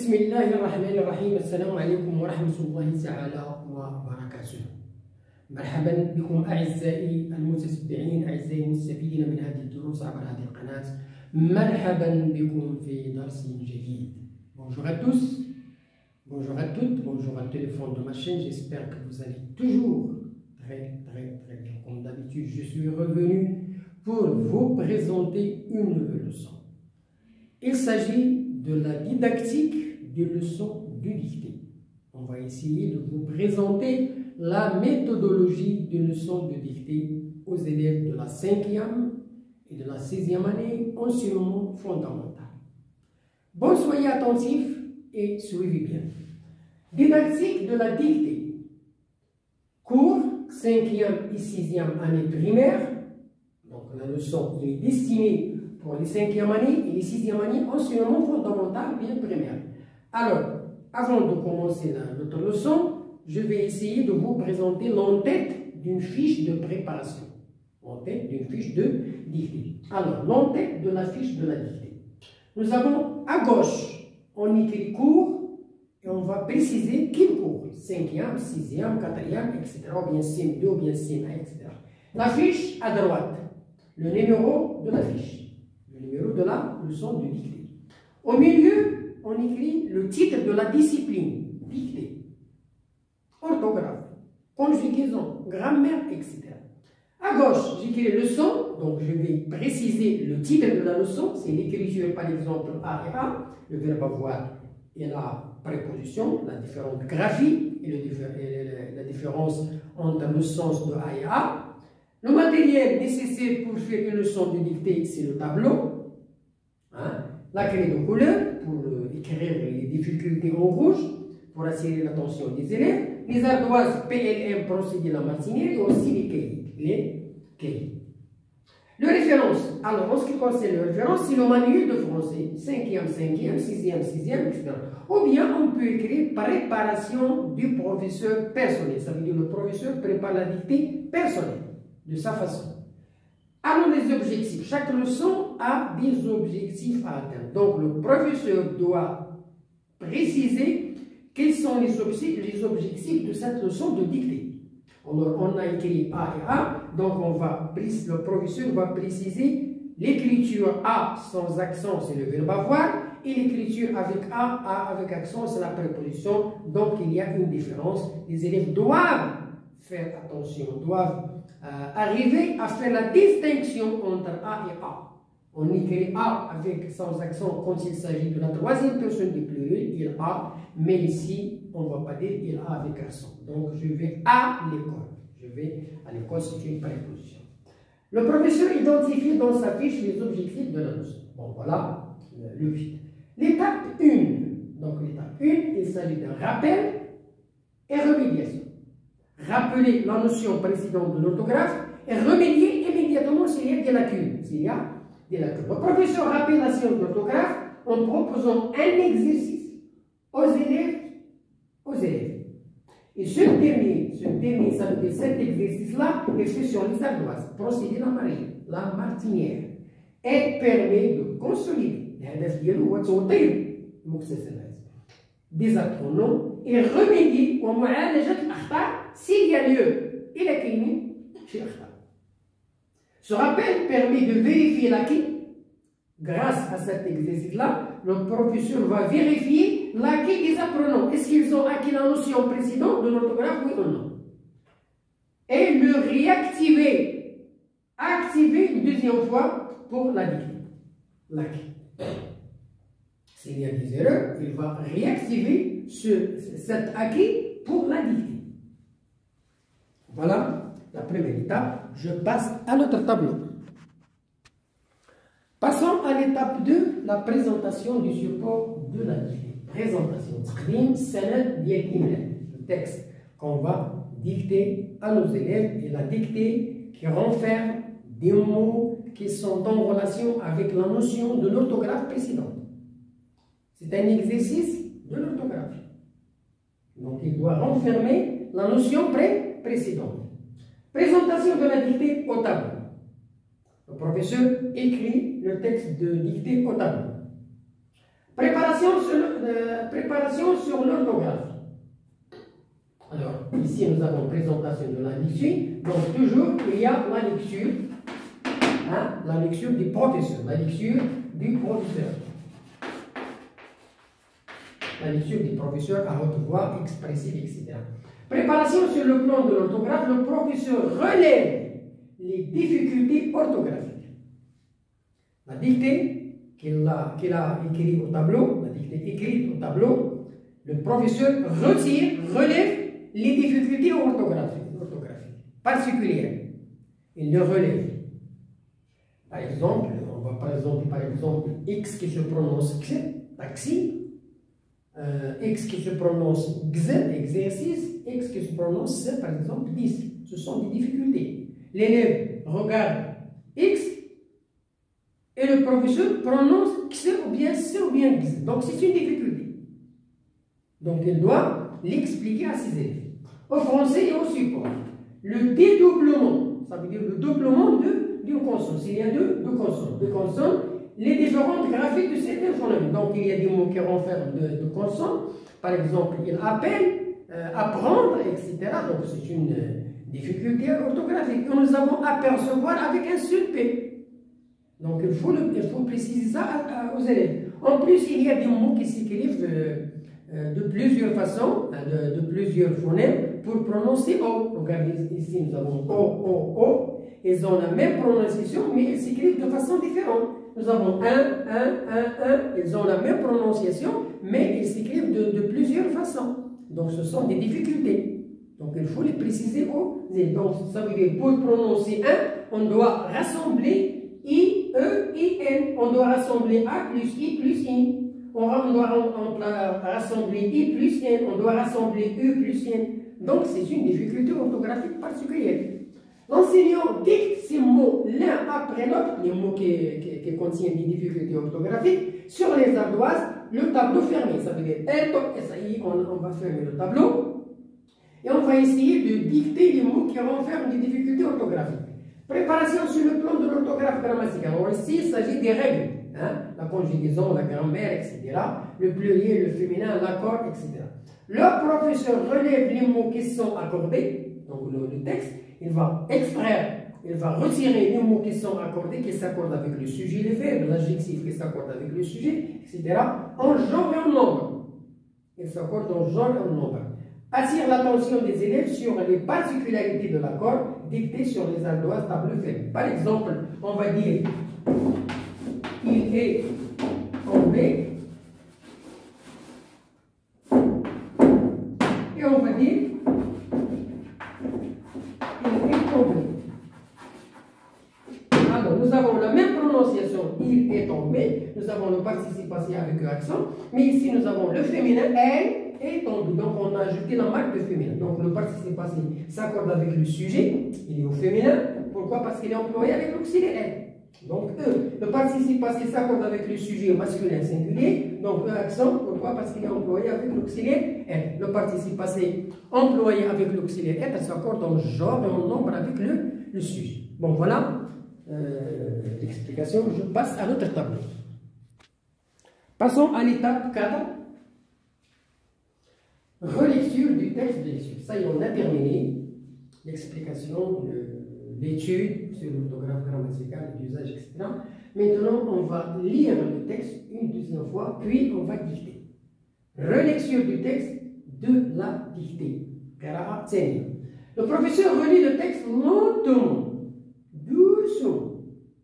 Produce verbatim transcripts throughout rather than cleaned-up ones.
بسم الله الرحمن الرحيم. السلام عليكم ورحمة الله تعالى وبركاته. مرحبا بكم أعزائي المتتبعين، أعزائي المستفيدين من هذه الدروس عبر هذه القناة. مرحبا بكم في درس جديد. Bonjour à tous, bonjour à toutes, bonjour à tous les fans de ma chaîne. J'espère que vous allez toujours très très très bien. Comme d'habitude, je suis revenu pour vous présenter une nouvelle leçon. Il s'agit de la didactique des leçons de dictée. On va essayer de vous présenter la méthodologie des leçons de dictée aux élèves de la cinquième et de la sixième année enseignement fondamental. Bon, soyez attentifs et suivez bien. Didactique de la dictée. Cours cinquième et sixième année primaire. Donc la leçon est destinée pour les cinquième années et les sixième années enseignement fondamental bien primaire. Alors, avant de commencer la, notre leçon, je vais essayer de vous présenter l'entête d'une fiche de préparation. L'entête d'une fiche de dictée. Alors, l'entête de la fiche de la dictée. Nous avons à gauche, on écrit cours et on va préciser quel cours. cinquième, sixième, quatrième, et cetera. Ou bien C M deux, ou bien C M un, et cetera. La fiche à droite, le numéro de la fiche. Le numéro de la leçon de dictée. Au milieu, on écrit le titre de la discipline, dictée, orthographe, conjugaison, grammaire, et cetera. À gauche, j'écris leçon, donc je vais préciser le titre de la leçon, c'est l'écriture par exemple A et A, le verbe avoir et la préposition, la différente graphie et, le, et la différence entre le sens de A et A. Le matériel nécessaire pour faire une leçon de dictée, c'est le tableau, hein, la craie de couleur pour euh, écrire les difficultés en rouge, pour attirer l'attention des élèves, les ardoises P L M procédé la matinée et aussi les cahiers. Les cahiers. Le référence, alors en ce qui concerne le référence, c'est le manuel de français, cinquième, cinquième, sixième, sixième, et cetera. Ou bien on peut écrire préparation du professeur personnel, ça veut dire le professeur prépare la dictée personnelle. De sa façon. Alors les objectifs. Chaque leçon a des objectifs à atteindre. Donc le professeur doit préciser quels sont les objectifs, les objectifs de cette leçon de dictée. On a, on a écrit A et A, donc on va, le professeur va préciser l'écriture A sans accent, c'est le verbe avoir, et l'écriture avec A, A avec accent, c'est la préposition. Donc il y a une différence. Les élèves doivent faire attention, doivent Euh, arriver à faire la distinction entre A et A. On écrit A avec sans accent quand il s'agit de la troisième personne du pluriel, il a, mais ici, on ne va pas dire il a avec accent. Donc, je vais à l'école. Je vais à l'école, c'est une préposition. Le professeur identifie dans sa fiche les objectifs de la leçon. Bon, voilà le huit. L'étape un. Donc, l'étape un, il s'agit d'un rappel et remédiation. Rappeler la notion précédente de l'orthographe et remédier immédiatement s'il y a des lacunes. S'il y a des lacunes. Le professeur rappelle la science de l'orthographe en proposant un exercice aux élèves. Aux élèves. Et ce dernier, ce dernier, ça veut dire cet exercice-là est fait sur les ardoises, procédé la marine, la martinière, et permet de consolider des acronymes et remédier au معالجة الأخطاء s'il y a lieu. Il a كلمة في الأخطاء. Ce rappel permet de vérifier l'acquis. Grâce à cet exercice-là, le professeur va vérifier l'acquis des apprenants. Est-ce qu'ils ont acquis la notion précédente de l'orthographe, oui ou non? Et le réactiver. Activer une deuxième fois pour la dictée. L'acquis. S'il y a des erreurs, il va réactiver ce, cet acquis pour la dictée. Voilà la première étape. Je passe à notre tableau. Passons à l'étape deux, la présentation du support de la dictée. Présentation. Le texte qu'on va dicter à nos élèves et la dictée qui renferme des mots qui sont en relation avec la notion de l'orthographe précédente. C'est un exercice de l'orthographe. Donc, il doit renfermer la notion pré précédente. Présentation de la dictée au tableau. Le professeur écrit le texte de dictée au tableau. Préparation sur, euh, préparation sur l'orthographe. Alors, ici, nous avons présentation de la lecture. Donc, toujours, il y a la lecture, hein, la lecture du professeur, la lecture du professeur. La lecture du professeur à haute voix, expressive, et cetera. Préparation sur le plan de l'orthographe, le professeur relève les difficultés orthographiques. La dictée qu'il a, qu'il a écrite au tableau, la dictée écrite au tableau, le professeur retire, relève les difficultés orthographiques, orthographiques particulières. Il le relève. Par exemple, on va par exemple, par exemple, X qui se prononce X, taxi, euh, X qui se prononce X, exercice, X qui se prononce, par exemple, dix. Ce sont des difficultés. L'élève regarde X et le professeur prononce X ou bien C ou bien X. Donc c'est une difficulté. Donc il doit l'expliquer à ses élèves. Au français et au support. Le dédoublement, ça veut dire le doublement d'une consonne. S'il y a deux, deux consonnes, deux consonnes, les différentes graphiques de certains phonèmes. Donc il y a des mots qui renferment deux de consonnes. Par exemple, il appelle, euh, apprendre, et cetera. Donc c'est une euh, difficulté orthographique que nous avons à percevoir avec un seul P. Donc il faut, le, il faut préciser ça à, à, aux élèves. En plus, il y a des mots qui s'écrivent euh, euh, de plusieurs façons, de, de plusieurs phonèmes pour prononcer O. Regardez ici, nous avons O, O, O. Ils ont la même prononciation, mais ils s'écrivent de façon différente. Nous avons un, un, un, un. Ils ont la même prononciation, mais ils s'écrivent de, de plusieurs façons. Donc ce sont des difficultés. Donc il faut les préciser aux élèves. Donc ça veut dire pour prononcer un, on doit rassembler I, E, I, N. On doit rassembler A plus I plus I. On doit, on doit rassembler I plus N. On doit rassembler U plus N. Donc c'est une difficulté orthographique particulière. L'enseignant dicte ces mots l'un après l'autre, les mots qui, qui, qui contiennent des difficultés orthographiques, sur les ardoises, le tableau fermé. Ça veut dire, et ça y est, on, on va fermer le tableau. Et on va essayer de dicter les mots qui renferment des difficultés orthographiques. Préparation sur le plan de l'orthographe grammaticale. Alors ici, il s'agit des règles. Hein? La conjugaison, la grammaire, et cetera. Le pluriel, le féminin, l'accord, et cetera. Le professeur relève les mots qui sont accordés, donc le, le texte. Il va extraire, il va retirer les mots qui sont accordés, qui s'accordent avec le sujet, les verbes, l'adjectif qui s'accorde avec le sujet, et cetera. En genre et en nombre. Il s'accorde en genre et en nombre. Attire l'attention des élèves sur les particularités de l'accord dictées sur les ardoises tableau fermé. Par exemple, on va dire il est tombé et on va dire il est tombé. Alors, nous avons la même prononciation, il est tombé, nous avons le participe passé avec l'accent, mais ici nous avons le féminin, elle est tombée. Donc on a ajouté la marque de féminin. Donc le participe passé s'accorde avec le sujet, il est au féminin. Pourquoi? Parce qu'il est employé avec l'auxiliaire elle. Donc E. Le participe passé s'accorde avec le sujet masculin singulier. Donc E accent. Pourquoi? Parce qu'il est employé avec l'auxiliaire elle. Le participe passé employé avec l'auxiliaire elle s'accorde en genre et en nombre avec le, le sujet. Bon voilà euh, l'explication. Je passe à notre tableau. Passons à l'étape quatre. Relecture du texte de lecture. Ça y est, on a terminé l'explication, l'étude sur l'orthographe grammaticale, l'usage, et cetera. Maintenant, on va lire le texte une deuxième fois, puis on va dicter. Relecture du texte de la dictée. Le professeur relit le texte lentement, doucement.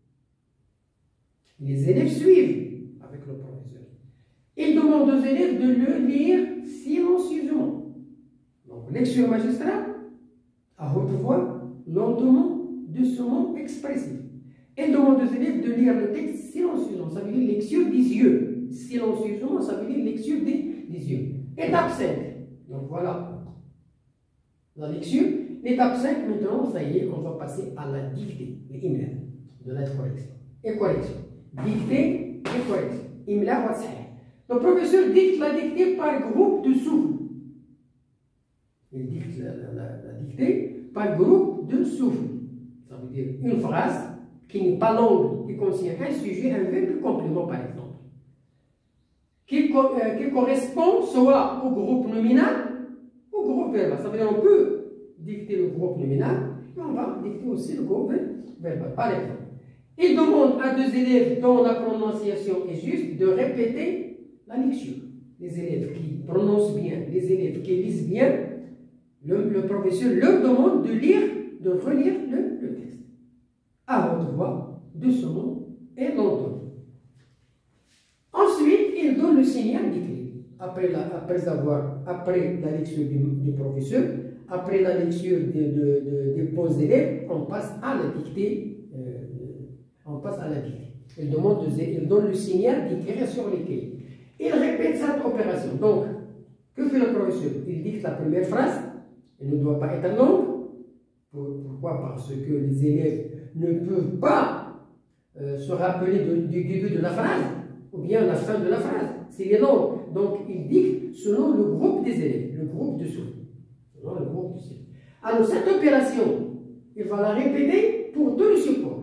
Les élèves suivent avec le professeur. Il demande aux élèves de le lire silencieusement. Donc, lecture magistrale, à haute voix, lentement, doucement, expressif. Il demande aux élèves de lire le texte silencieusement. Ça veut dire lecture des yeux. Silencieusement, ça veut dire lecture des, des yeux. Étape cinq. Donc, voilà la lecture. L'étape cinq, maintenant, ça y est, on va passer à la dictée, l'imla, de la correction. Et correction. Dictée et correction. Imla wa sahih. Le professeur dicte la dictée par groupe de souffle. Il dicte la, la, la, la dictée par groupe de souffle. Ça veut dire une phrase qui n'est pas longue, qui contient un sujet, un verbe, un complément par exemple. qui, co euh, qui correspond soit au groupe nominal ou au groupe verbal. Ça veut dire qu'on peut dicter le groupe nominal et on va dicter aussi le groupe verbal. Par exemple, il demande à deux élèves dont la prononciation est juste de répéter la lecture. Les élèves qui prononcent bien, les élèves qui lisent bien, le, le professeur leur demande de lire, de relire le, le texte à haute voix, doucement et lentement. Ensuite, il donne le signal d'écrire. Après, la, après, avoir, après la lecture du, du professeur, après la lecture de, de, de, des pauses d'élèves, on passe à la dictée. Euh, on passe à la dictée. Il, demande de, il donne le signal d'écrire sur les cahiers. Il répète cette opération. Donc, que fait le professeur? Il dicte la première phrase. Elle ne doit pas être longue. Pourquoi? Parce que les élèves ne peuvent pas euh, se rappeler de, du début de la phrase ou bien la fin de la phrase. C'est les longues. Donc, il dicte selon le groupe des élèves, le groupe de souris. Selon le groupe des élèves. Alors, cette opération, il va la répéter pour tout le support.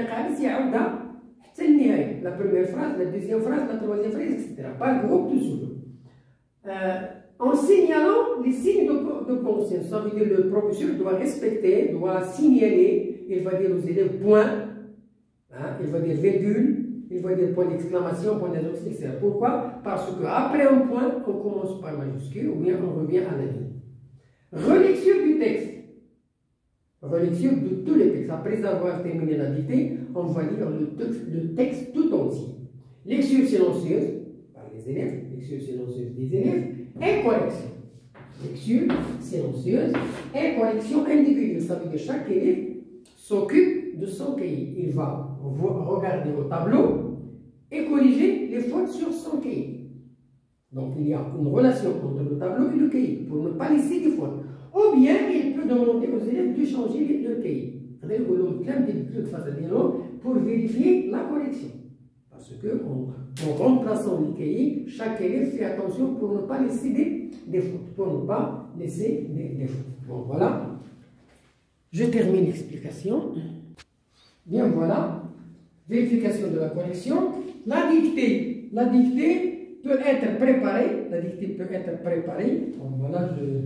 La première phrase, la deuxième phrase, la troisième phrase, et cetera. Par groupe de souris. Euh, en signalant les signes de, de conscience. Ça veut dire que le professeur doit respecter, doit signaler, il va dire aux élèves point, hein, il va dire virgule, il va dire point d'exclamation, point d'interrogation, et cetera. Pourquoi? Parce qu'après un point, on commence par majuscule ou bien on revient à la ligne. Relecture du texte. Relecture de tous les textes. Après avoir terminé la dictée, on va lire le texte, le texte tout entier. Lecture silencieuse par les élèves, lecture silencieuse des élèves, et correction. Lecture silencieuse et correction individuelle. Ça veut dire que chaque élève s'occupe de son cahier. Il va regarder au tableau et corriger les fautes sur son cahier. Donc il y a une relation entre le tableau et le cahier pour ne pas laisser des fautes. Ou bien il peut demander aux élèves de changer le cahier. C'est-à-dire que l'on clame des trucs face à des noms pour vérifier la correction. Parce que en remplaçant les cahiers, chaque élève fait attention pour ne pas laisser des, des fautes. Pour ne pas laisser des, des fautes. Bon, voilà. Je termine l'explication. Bien, voilà. Vérification de la correction. La dictée. La dictée peut être préparée. La dictée peut être préparée. Bon, voilà, je...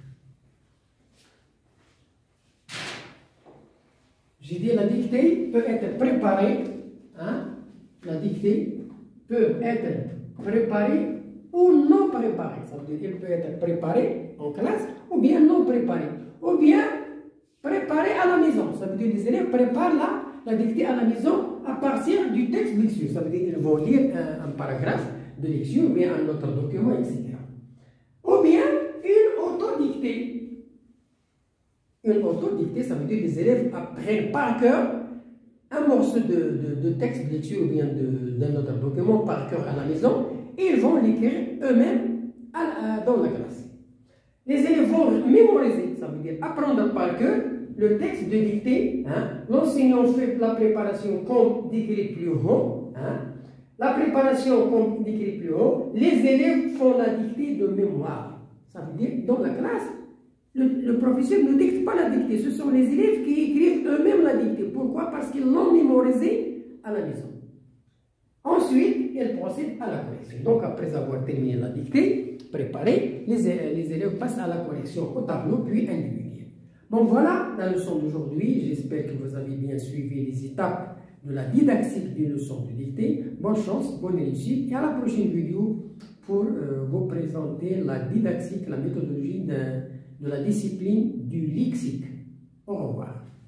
J'ai dit la dictée peut être préparée. Hein? La dictée peut être préparée ou non préparée. Ça veut dire qu'elle peut être préparée en classe ou bien non préparée. Ou bien préparée à la maison. Ça veut dire que les élèves préparent la, la dictée à la maison à partir du texte de lecture. Ça veut dire qu'ils vont lire un, un paragraphe de lecture ou bien un autre document, et cetera. Ou bien une autodictée. Une autodictée, ça veut dire que les élèves apprennent par cœur un morceau de, de, de texte de lecture ou bien d'un autre document par cœur à la maison et ils vont l'écrire eux-mêmes dans la classe. Les élèves vont mémoriser, ça veut dire apprendre par cœur le texte de dictée. Hein. L'enseignant fait la préparation comme décrit plus haut. Hein. La préparation comme décrit plus haut. Les élèves font la dictée de mémoire. Ça veut dire dans la classe. Le, le professeur ne dicte pas la dictée, ce sont les élèves qui écrivent eux-mêmes la dictée. Pourquoi? Parce qu'ils l'ont mémorisée à la maison. Ensuite, ils procèdent à la correction. Donc, après avoir terminé la dictée, préparée, les, les élèves passent à la correction au tableau, puis individuel. Bon, voilà la leçon d'aujourd'hui. J'espère que vous avez bien suivi les étapes de la didactique d'une leçon de dictée. Bonne chance, bonne réussite, et à la prochaine vidéo pour euh, vous présenter la didactique, la méthodologie d'un de la discipline du lexique. Au revoir.